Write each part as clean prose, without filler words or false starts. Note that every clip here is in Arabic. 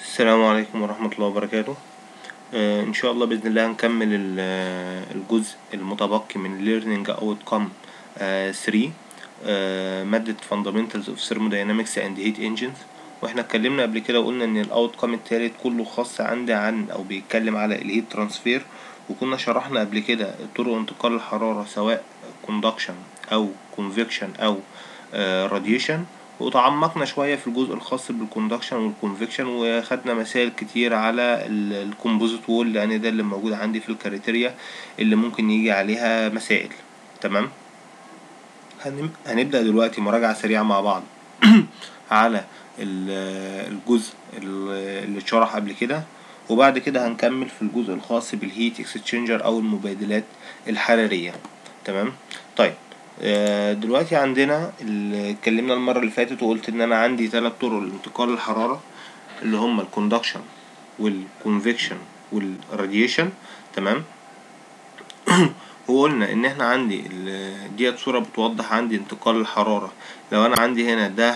السلام عليكم ورحمة الله وبركاته. إن شاء الله بإذن الله هنكمل الجزء المتبقي من Learning Outcome 3 مادة Fundamentals of Thermodynamics and Heat Engines. واحنا اتكلمنا قبل كده وقلنا ان الاوتكم التالت كله خاص عندي عن او بيتكلم على الهيت ترانسفير، وكنا شرحنا قبل كده طرق انتقال الحرارة سواء conduction او convection او radiation، وتعمقنا شوية في الجزء الخاص بالكوندكشن والكونفكشن، وخدنا مسائل كتير على الكومبوزيت وول، لان ده اللي موجود عندي في الكريتيريا اللي ممكن يجي عليها مسائل. تمام، هنبدأ دلوقتي مراجعة سريعة مع بعض على الجزء اللي اتشرح قبل كده، وبعد كده هنكمل في الجزء الخاص بالهيت اكسشينجر او المبادلات الحرارية. تمام، طيب دلوقتي عندنا اللي اتكلمنا المرة اللي فاتت وقلت ان انا عندي 3 طرق لانتقال الحرارة اللي هما الكوندكشن والكونفكشن والراديشن. تمام وقلنا ان احنا عندي ديت صورة بتوضح عندي انتقال الحرارة. لو انا عندي هنا ده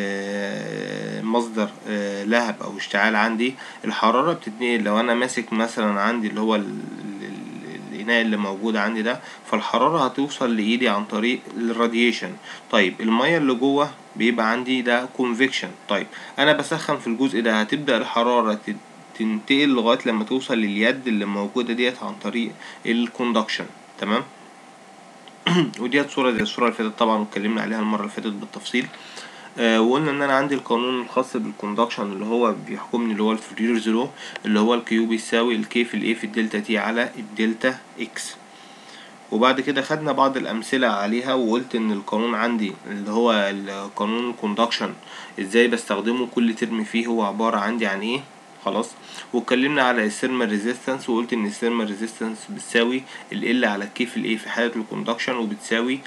مصدر لهب او اشتعال، عندي الحرارة بتتنقل. لو انا ماسك مثلا عندي اللي هو الإناء اللي موجود عندي ده، فالحرارة هتوصل لإيدي عن طريق الراديشن. طيب المية اللي جوه بيبقى عندي ده كونفكشن. طيب أنا بسخن في الجزء ده، هتبدأ الحرارة تنتقل لغاية لما توصل لليد اللي موجودة ديت عن طريق الكوندكشن. تمام وديت صورة زي الصورة اللي فاتت طبعا، واتكلمنا عليها المرة اللي فاتت بالتفصيل. وقلنا ان انا عندي القانون الخاص بالكوندكشن اللي هو بيحكمني، اللي هو الفوريرز لو، اللي هو الكيو بيساوي الكي في الاي في الدلتا تي على الدلتا اكس. وبعد كده خدنا بعض الامثله عليها، وقلت ان القانون عندي اللي هو القانون الكوندكشن ازاي بستخدمه، كل ترم فيه هو عباره عندي عن ايه. خلاص، واتكلمنا على الثيرمال ريزيستنس، وقلت ان الثيرمال ريزيستنس بتساوي ال على الكي في الاي في حاله الكوندكشن، وبتساوي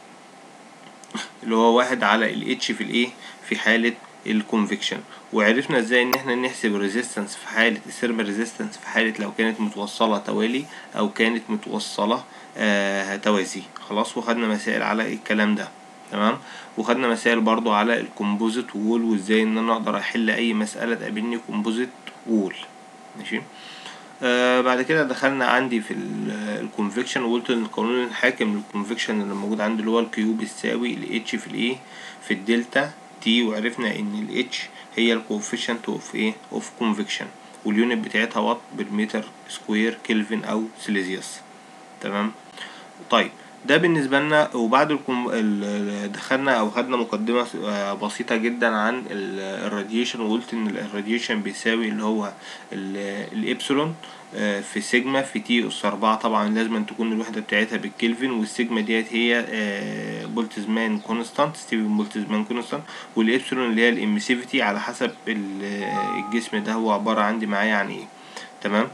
اللي هو 1 على ال H في الايه في حالة الكونفكشن. وعرفنا ازاي ان احنا نحسب الريزيستنس في حالة الثيرمال ريزيستنس في حالة لو كانت متوصلة توالي او كانت متوصلة توازي. خلاص، وخدنا مسائل على الكلام ده. تمام، وخدنا مسائل برضو على الكومبوزيت وول، وازاي ان انا اقدر احل اي مسألة تقابلني كومبوزيت وول. ماشي، بعد كده دخلنا عندي في الكونفكشن، وقلت ان القانون الحاكم للكونفكشن اللي موجود عندي اللي هو الكيو بيساوي ال H في الايه في الدلتا تي. وعرفنا ان ال H هي الكوفيشنت اوف ايه اوف كونفكشن، واليونت بتاعتها وات بالمتر سكوير كلفن او سيليزيوس. تمام، طيب ده بالنسبة لنا. وبعد دخلنا او خدنا مقدمة بسيطة جدا عن الراديشن، وقلت ان الراديشن بيساوي اللي هو الابسلون في سيجما في تي اس 4. طبعا لازم أن تكون الوحدة بتاعتها بالكلفن، والسيجما ديت هي بولتزمان كونستانت، ستيفن بولتزمان كونستانت، والابسلون اللي هي الاميسيفيتي على حسب الجسم ده هو عبارة عندي معايا عن ايه. تمام،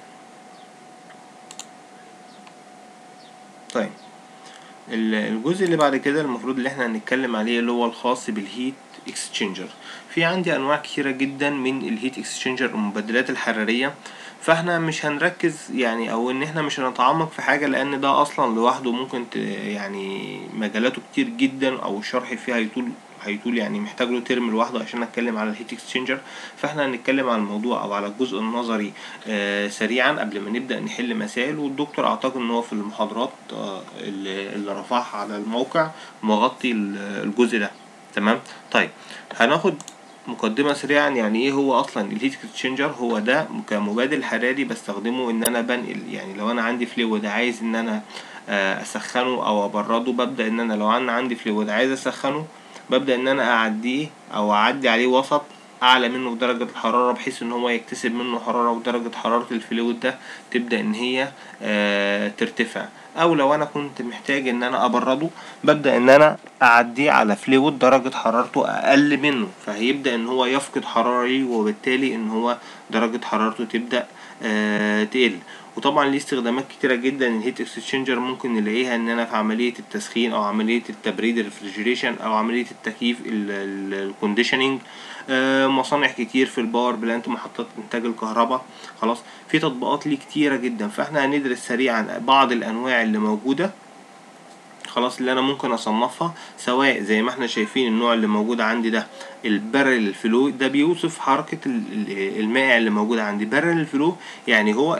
طيب الجزء اللي بعد كده المفروض اللي احنا هنتكلم عليه اللي هو الخاص بالهيت اكسشينجر. في عندي انواع كتيرة جدا من الهيت اكسشينجر المبادلات الحرارية، فاحنا مش هنركز يعني او ان احنا مش هنتعمق في حاجة، لان ده اصلا لوحده ممكن يعني مجالاته كتير جدا، او الشرح فيها هيطول يعني محتاج له ترم لوحده عشان اتكلم على الهيت اكسشينجر. فاحنا هنتكلم على الموضوع او على الجزء النظري سريعا قبل ما نبدأ نحل مسائل. والدكتور اعتقد ان هو في المحاضرات اللي رفعها على الموقع مغطي الجزء ده. تمام، طيب هناخد مقدمة سريعا. يعني ايه هو اصلا الهيت اكسشينجر؟ هو ده كمبادل حراري بستخدمه ان انا بنقل، يعني لو انا عندي فلويد عايز ان انا اسخنه او ابرده، ببدأ ان انا لو انا عندي فلويد عايز اسخنه، ببدأ ان انا اعديه او اعدي عليه وسط اعلى منه بدرجة الحرارة، بحيث ان هو يكتسب منه حرارة، ودرجة حرارة الفلويد ده تبدأ ان هي ترتفع. او لو انا كنت محتاج ان انا ابرده، ببدأ ان انا اعديه على فلويد درجة حرارته اقل منه، فهيبدأ ان هو يفقد حراري، وبالتالي ان هو درجة حرارته تبدأ تقل. وطبعا ليه استخدامات كتيرة جدا الهيت اكسشينجر، ممكن نلاقيها ان انا في عملية التسخين او عملية التبريد الريفريجريشن او عملية التكييف الكونديشننج، مصانع كتير في الباور بلانت، محطات انتاج الكهرباء. خلاص، في تطبيقات ليه كتيرة جدا، فاحنا هندرس سريعا بعض الانواع اللي موجودة. خلاص اللي انا ممكن اصنفها، سواء زي ما احنا شايفين النوع اللي موجود عندي ده البارل فلو، ده بيوصف حركة المائع اللي موجود عندي. بارل فلو يعني هو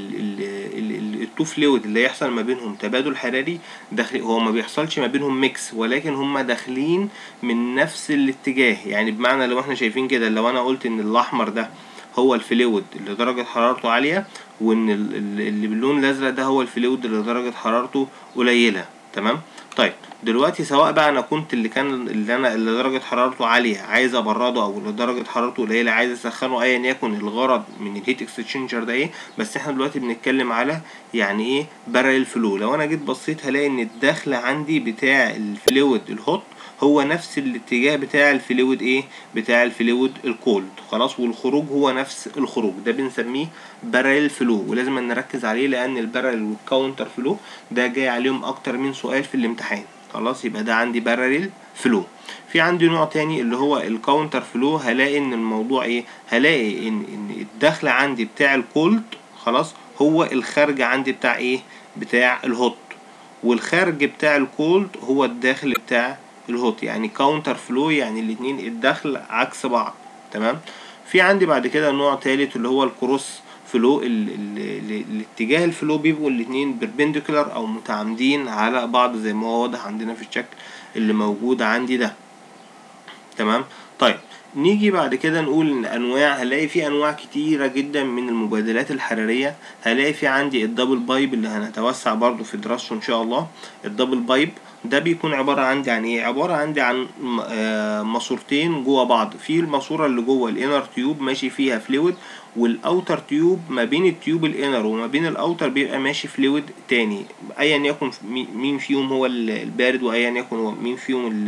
التو فلويد اللي يحصل ما بينهم تبادل حراري داخلي، هو ما بيحصلش ما بينهم ميكس، ولكن هما داخلين من نفس الاتجاه. يعني بمعنى لو احنا شايفين كده، لو انا قلت ان الاحمر ده هو الفلويد اللي درجة حرارته عالية، وان اللي باللون الازرق ده هو الفلويد اللي درجة حرارته قليلة. تمام. طيب دلوقتي سواء بقى انا كنت اللي درجة حرارته عالية عايز ابرده، او اللي درجة حرارته قليلة عايز اسخنه، ايا يكن الغرض من الهيت اكسشينجر ده ايه. بس احنا دلوقتي بنتكلم على يعني ايه بارل فلو. لو انا جيت بصيت هلاقي ان الدخل عندي بتاع الفلويد الهوت هو نفس الاتجاه بتاع الفلويد ايه، بتاع الفلويد الكولد. خلاص، والخروج هو نفس الخروج. ده بنسميه بارل فلو، ولازم نركز عليه لان البارل والكاونتر فلو ده جاي عليهم اكتر من سؤال في الامتحان. خلاص، يبقى ده عندي بارل فلو. في عندي نوع تاني اللي هو الكاونتر فلو. هلاقي ان الموضوع ايه، هلاقي ان الدخل عندي بتاع الكولد خلاص هو الخارج عندي بتاع ايه، بتاع الهوت، والخارج بتاع الكولد هو الداخل بتاع الهوت. يعني كاونتر فلو، يعني الاتنين الدخل عكس بعض. تمام. في عندي بعد كده نوع تالت اللي هو الكروس فلو. الاتجاه الفلو بيبقوا الاتنين بيربنديكولار او متعامدين على بعض زي ما هو واضح عندنا في الشكل اللي موجود عندي ده. تمام. طيب نيجي بعد كده نقول ان انواع، هلاقي في انواع كتيرة جدا من المبادلات الحرارية. هلاقي في عندي الدبل بايب اللي هنتوسع برضو في دراسته ان شاء الله. الدبل بايب ده بيكون عبارة عندي عن ايه، عبارة عندي عن ماسورتين جوه بعض. في الماسورة اللي جوه الانر تيوب ماشي فيها فلويد، والاوتر تيوب ما بين التيوب الانر وما بين الاوتر بيبقى ماشي فلويد تاني، ايا يكن مين فيهم هو البارد، وايا يكن هو مين فيهم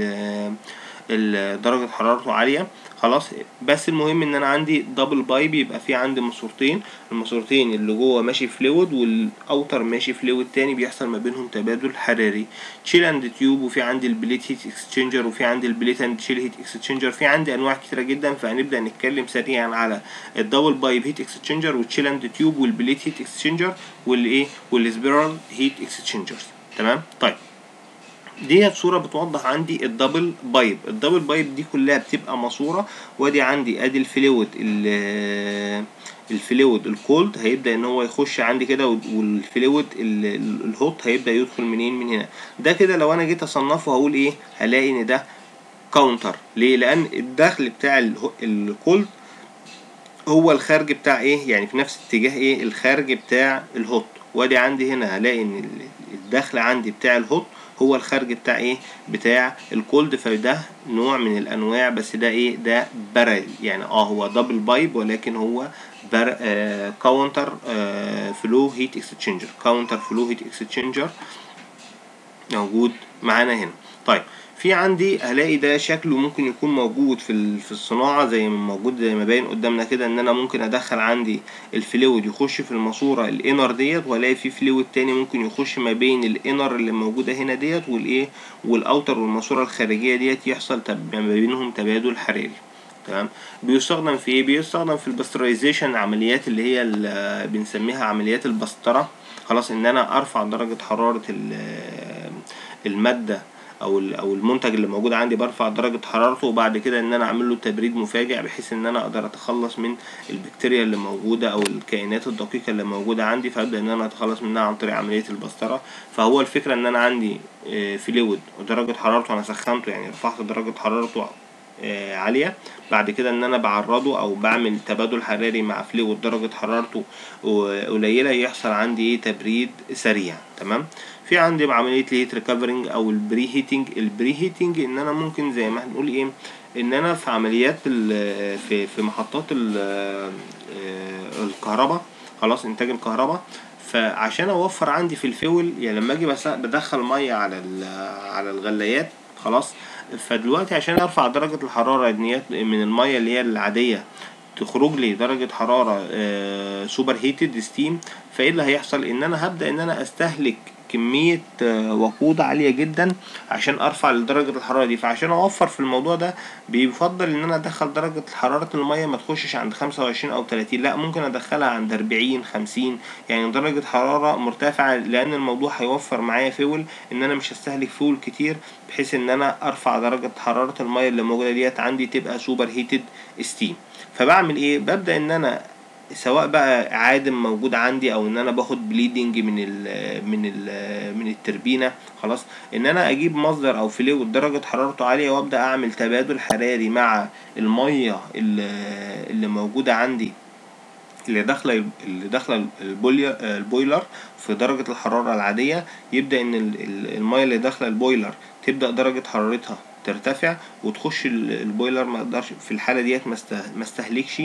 درجة حرارته عالية. خلاص، بس المهم ان انا عندي دبل بايب، يبقى في عندي ماسورتين، الماسورتين اللي جوه ماشي فلويد والاوتر ماشي فلويد تاني، بيحصل ما بينهم تبادل حراري. تشيل اند تيوب، وفي عندي البليت هيت اكسشينجر، وفي عندي البليت اند تشيل هيت اكسشينجر. في عندي انواع كتيرة جدا، فهنبدأ نتكلم سريعا على الدبل بايب هيت اكسشينجر والتشيل اند تيوب والبليت هيت اكسشينجر والايه والسبيرال هيت اكسشينجرز. تمام. طيب ديت صورة بتوضح عندي الدبل بايب. الدبل بايب دي كلها بتبقى ماسورة، وادي عندي ادي الفلويد الكولد هيبدأ ان هو يخش عندي كده، والفلويد الهوت هيبدأ يدخل منين، من هنا. ده كده لو انا جيت اصنفه هقول ايه، هلاقي ان ده كاونتر. ليه؟ لان الدخل بتاع الكولد هو الخارج بتاع ايه، يعني في نفس اتجاه ايه، الخارج بتاع الهوت. وادي عندي هنا هلاقي ان الدخل عندي بتاع الهوت هو الخارج بتاع ايه، بتاع الكولد. فده نوع من الانواع، بس ده ايه، ده بارل. يعني هو دبل بايب، ولكن هو كاونتر فلو هيت اكسشينجر. كاونتر فلو هيت اكسشينجر موجود معانا هنا. طيب في عندي هلاقي ده شكله ممكن يكون موجود في الصناعة، زي ما موجود زي ما باين قدامنا كده، ان انا ممكن ادخل عندي الفلويد يخش في الماسورة الانر ديت، والاقي في فلويد تاني ممكن يخش ما بين الانر اللي موجودة هنا ديت والايه والاوتر والماسورة الخارجية ديت، يحصل ما بينهم تبادل حراري. تمام. بيستخدم في ايه، بيستخدم في الباسترايزيشن، عمليات اللي هي اللي بنسميها عمليات البسطرة. خلاص، ان انا ارفع درجة حرارة المادة او المنتج اللي موجود عندي، برفع درجة حرارته، وبعد كده ان انا اعمل له تبريد مفاجئ، بحيث ان انا اقدر اتخلص من البكتيريا اللي موجودة او الكائنات الدقيقة اللي موجودة عندي، فابدا ان انا اتخلص منها عن طريق عملية البسطرة. فهو الفكرة ان انا عندي فلويد ودرجة حرارته انا سخنته، يعني رفعت درجة حرارته عالية، بعد كده ان انا بعرضه او بعمل تبادل حراري مع فلويد درجة حرارته قليلة، يحصل عندي ايه، تبريد سريع. تمام. في عندي عملية الهيت ريكفرنج او البري هيتنج. البري هيتنج ان انا ممكن زي ما هنقول ايه، ان انا في عمليات في محطات الكهرباء، خلاص انتاج الكهرباء. فعشان اوفر عندي في الفيول، يعني لما اجي بدخل ميه على الغلايات، خلاص. فدلوقتي عشان ارفع درجة الحرارة من المية اللي هي العادية تخرج لي درجة حرارة سوبر هيتد ستيم، فايه اللي هيحصل؟ ان انا هبدأ ان انا استهلك كمية وقود عالية جدا عشان ارفع لدرجة الحرارة دي. فعشان اوفر في الموضوع ده بيفضل ان انا ادخل درجة حرارة المية ما تخشش عند 25 او 30، لا ممكن ادخلها عند 40 50، يعني درجة حرارة مرتفعة، لان الموضوع هيوفر معايا فيول، ان انا مش هستهلك فيول كتير، بحيث ان انا ارفع درجة حرارة المية اللي موجودة ديت عندي تبقى سوبر هيتد ستيم. فبعمل ايه؟ ببدأ ان انا سواء بقى عادم موجود عندي او ان انا باخد بليدنج من التربينه، خلاص، ان انا اجيب مصدر او فلويد درجه حرارته عاليه وابدا اعمل تبادل حراري مع الميه اللي موجوده عندي، اللي داخله البويلر في درجه الحراره العاديه. يبدا ان الميه اللي داخله البويلر تبدا درجه حرارتها ترتفع وتخش البويلر، ما اقدرش في الحاله ديت ما استهلكش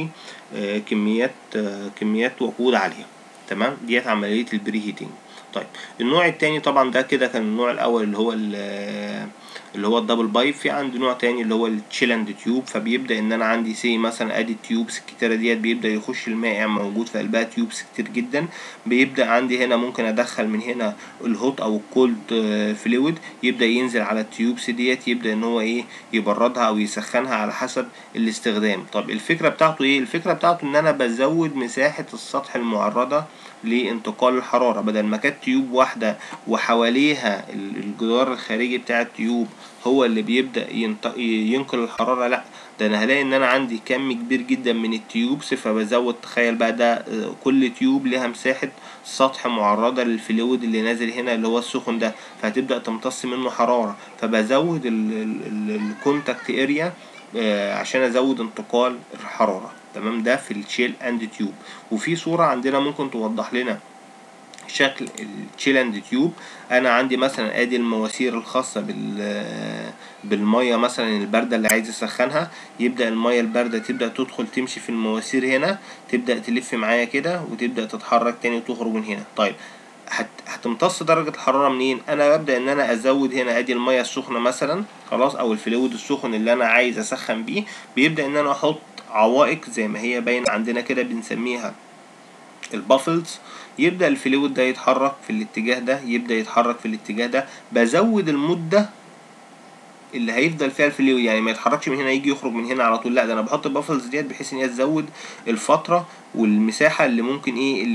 كميات وقود عاليه. تمام، ديت عمليه البري هيتنج. طيب النوع التاني طبعا ده كده كان النوع الاول اللي هو الدبل بايب. في عندي نوع تاني اللي هو التشيلاند تيوب. فبيبدا ان انا عندي مثلا ادي التيوبس الكتيره ديت بيبدا يخش المائع موجود في قلبها تيوبس كتير جدا. بيبدا عندي هنا ممكن ادخل من هنا الهوت او الكولد فلويد، يبدا ينزل على التيوبس ديت، يبدا ان هو ايه يبردها او يسخنها على حسب الاستخدام. طب الفكره بتاعته ايه؟ الفكره بتاعته ان انا بزود مساحه السطح المعرضه لانتقال الحرارة. بدل ما كانت تيوب واحدة وحواليها الجدار الخارجي بتاع التيوب هو اللي بيبدأ ينقل الحرارة، لا ده انا هلاقي ان انا عندي كم كبير جدا من التيوبس. فبزود، تخيل بقى ده كل تيوب لها مساحة سطح معرضة للفلويد اللي نازل هنا اللي هو السخن ده، فهتبدأ تمتص منه حرارة. فبزود الكونتاكت اريا عشان ازود انتقال الحرارة. تمام، ده في الشيل اند تيوب. وفي صورة عندنا ممكن توضح لنا شكل الشيل اند تيوب. انا عندي مثلا ادي المواسير الخاصة بالمية مثلا الباردة اللي عايز اسخنها. يبدأ المية الباردة تبدأ تدخل تمشي في المواسير هنا، تبدأ تلف معايا كده وتبدأ تتحرك تاني وتخرج من هنا. طيب هتمتص درجة الحرارة منين؟ انا ببدأ ان انا ازود هنا ادي المية السخنة مثلا، خلاص، او الفلويد السخن اللي انا عايز اسخن بيه. بيبدأ ان انا احط عوائق زي ما هي باينة عندنا كده بنسميها البافلز. يبدأ الفلويد ده يتحرك في الاتجاه ده، يبدأ يتحرك في الاتجاه ده. بزود المدة اللي هيفضل فيها الفلويد، يعني ما يتحركش من هنا يجي يخرج من هنا على طول، لا ده انا بحط البافلز ديت بحيث ان هي تزود الفترة والمساحة اللي ممكن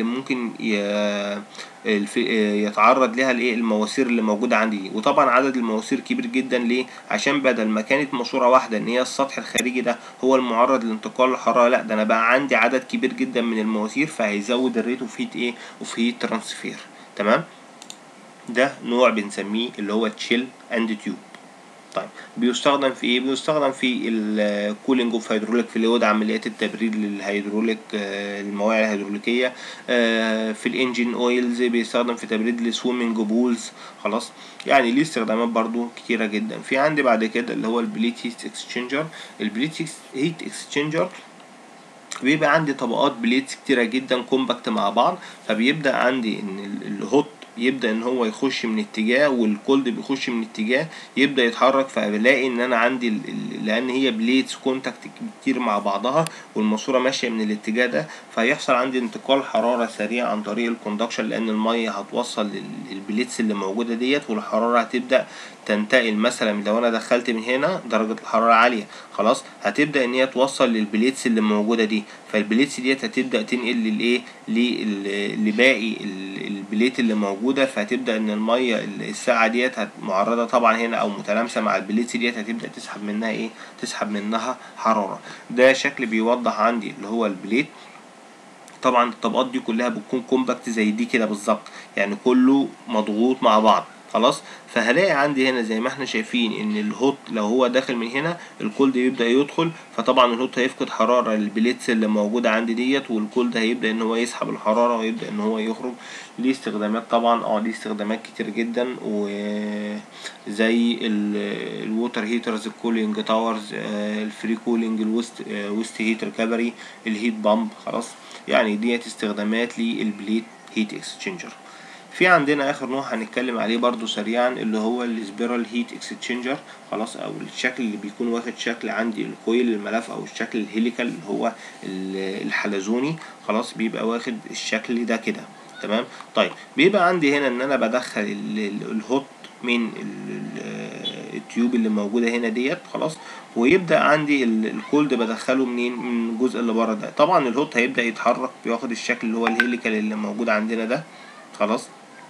يتعرض لها المواسير اللي موجودة عندي. وطبعا عدد المواسير كبير جدا، ليه؟ عشان بدل ما كانت ماسورة واحدة ان هي السطح الخارجي ده هو المعرض لانتقال الحرارة، لا ده انا بقى عندي عدد كبير جدا من المواسير، فهيزود الريت اوف هيت اوف هيت ترانسفير. تمام، ده نوع بنسميه اللي هو تشيل اند تيوب. طيب بيستخدم في ايه؟ بيستخدم في الكولينج اوف هيدروليك فلويد، عمليات التبريد للهيدروليك، المواعي الهيدروليكيه. في الانجين اويلز بيستخدم في تبريد السويمنج بولز. خلاص، يعني ليه استخدامات برضو كتيره جدا. في عندي بعد كده اللي هو البليت هيت اكسشينجر. البليت هيت اكسشينجر بيبقى عندي طبقات بليتس كتيرة جدا كومباكت مع بعض. فبيبدأ عندي ان الهوت يبدأ ان هو يخش من اتجاه والكولد بيخش من اتجاه، يبدأ يتحرك. فبلاقي ان انا عندي لان هي بليتس كونتاكت كتير مع بعضها والماسورة ماشية من الاتجاه ده، فهيحصل عندي انتقال حرارة سريع عن طريق الكوندكشن، لان المية هتوصل للبليتس اللي موجودة ديت، والحرارة هتبدأ تنتقل. مثلا لو انا دخلت من هنا درجة الحرارة عالية، خلاص هتبدأ ان هي توصل للبليتس اللي موجودة دي، فالبليتس ديت هتبدأ تنقل لباقي البليت اللي موجودة. فهتبدأ ان المية الساقعة ديت معرضة طبعا هنا او متلامسة مع البليتس ديت، هتبدأ تسحب منها حرارة. ده شكل بيوضح عندي اللي هو البليت. طبعا الطبقات دي كلها بتكون كومباكت زي دي كده بالظبط، يعني كله مضغوط مع بعض. خلاص، فهلاقي عندي هنا زي ما احنا شايفين ان الهوت لو هو داخل من هنا الكولد يبدأ يدخل، فطبعا الهوت هيفقد حرارة للبليتس اللي موجودة عندي ديت، والكولد هيبدأ ان هو يسحب الحرارة ويبدأ ان هو يخرج. ليه استخدامات طبعا، ليه استخدامات كتير جدا، وزي الووتر هيترز، الكولينج تاورز، الفري كولينج، الويست هيت ريكفري، الهيت بامب. خلاص، يعني ديت استخدامات للبليت هيت اكسشينجر. في عندنا اخر نوع هنتكلم عليه برضو سريعا اللي هو السبيرال هيت اكسشينجر، خلاص، او الشكل اللي بيكون واخد شكل عندي الكويل الملف او الشكل الهيليكال اللي هو الحلزوني، خلاص، بيبقى واخد الشكل ده كده. تمام. طيب بيبقى عندي هنا ان انا بدخل الهوت من التيوب اللي موجوده هنا ديت، خلاص، ويبدا عندي الكولد بدخله منين؟ من الجزء اللي بره ده. طبعا الهوت هيبدا يتحرك بياخد الشكل اللي هو الهيليكال اللي موجود عندنا ده، خلاص،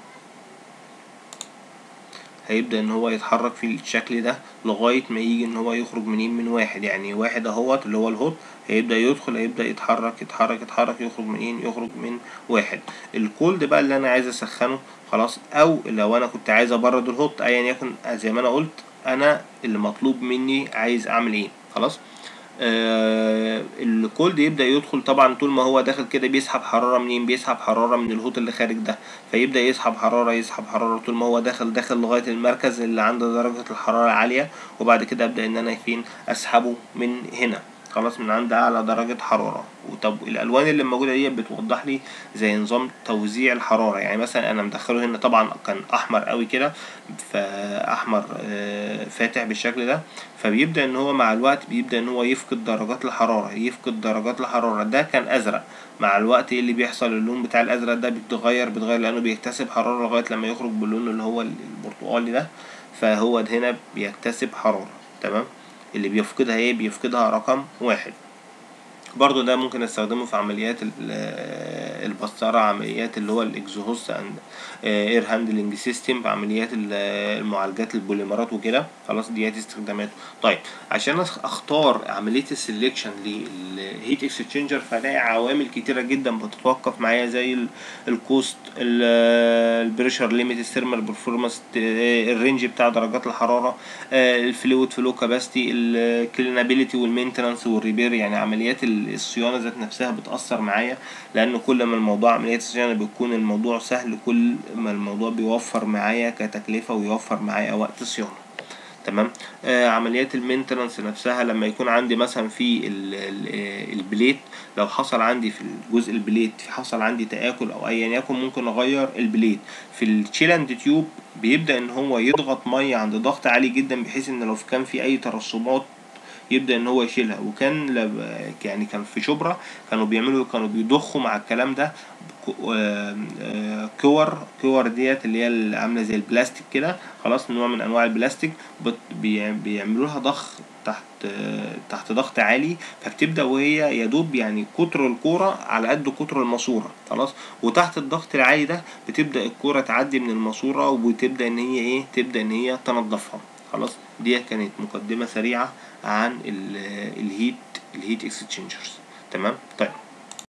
هيبدأ ان هو يتحرك في الشكل ده لغاية ما يجي ان هو يخرج منين؟ من واحد، يعني واحد اهوت اللي هو الهوت هيبدأ يدخل، هيبدأ يتحرك يتحرك يتحرك، يخرج منين؟ يخرج من واحد. الكولد بقى اللي انا عايز اسخنه، خلاص، او لو انا كنت عايز ابرد الهوت ايا يكن، زي ما انا قلت انا اللي مطلوب مني عايز اعمل ايه، خلاص. الكولد يبدأ يدخل. طبعا طول ما هو داخل كده بيسحب حرارة منين؟ بيسحب حرارة من الهوت اللي خارج ده، فيبدأ يسحب حرارة يسحب حرارة طول ما هو داخل لغاية المركز اللي عنده درجة الحرارة عالية، وبعد كده أبدأ إن أنا فين؟ أسحبه من هنا، خلاص، من عند أعلى درجة حرارة. وطب الألوان اللي موجودة دي بتوضح لي زي نظام توزيع الحرارة. يعني مثلا أنا مدخله هنا طبعا كان أحمر قوي كده، فأحمر فاتح بالشكل ده، فبيبدأ ان هو مع الوقت بيبدأ ان هو يفقد درجات الحرارة، يفقد درجات الحرارة. ده كان ازرق، مع الوقت ايه اللي بيحصل؟ اللون بتاع الازرق ده بيتغير لانه بيكتسب حرارة لغاية لما يخرج باللون اللي هو البرتقالي ده، فهو ده هنا بيكتسب حرارة. تمام. اللي بيفقدها ايه؟ بيفقدها رقم واحد. برضو ده ممكن استخدمه في عمليات البسطرة، عمليات اللي هو الاكزوهوست اند اير هاندلنج سيستم، في عمليات المعالجات البوليمرات وكده، خلاص، ديات استخداماته. طيب عشان اختار عملية السلكشن للهيت اكسشينجر، فلاقي عوامل كتيرة جدا بتتوقف معايا زي الكوست، البريشر ليميت، الثيرمال برفورمانس، الرينج بتاع درجات الحرارة، الفلويد فلو كاباسيتي، الكلينابيليتي والمينتنانس والريبير. يعني عمليات الصيانة ذات نفسها بتأثر معايا، لأن كل ما الموضوع عمليات الصيانة بيكون الموضوع سهل، كل ما الموضوع بيوفر معايا كتكلفة ويوفر معايا وقت صيانة. تمام. عمليات المينتنانس نفسها لما يكون عندي مثلا في البليت، لو حصل عندي في الجزء البليت حصل عندي تآكل او ايا يكن، ممكن اغير البليت. في الشيلاند تيوب بيبدأ ان هو يضغط مية عند ضغط عالي جدا، بحيث ان لو كان في اي ترسبات يبدأ ان هو يشيلها. وكان يعني كان في شبرا كانوا بيضخوا مع الكلام ده كور ديت اللي هي عامله زي البلاستيك كده، خلاص، نوع من انواع البلاستيك، بيعملوا لها ضخ تحت ضغط عالي، فبتبدأ وهي يدوب يعني قطر الكورة على قد قطر الماسورة، خلاص، وتحت الضغط العالي ده بتبدأ الكورة تعدي من الماسورة، وتبدأ ان هي ايه؟ تبدأ ان هي تنظفها، خلاص. دي كانت مقدمة سريعة عن الهيت اكسشينجرز. تمام. طيب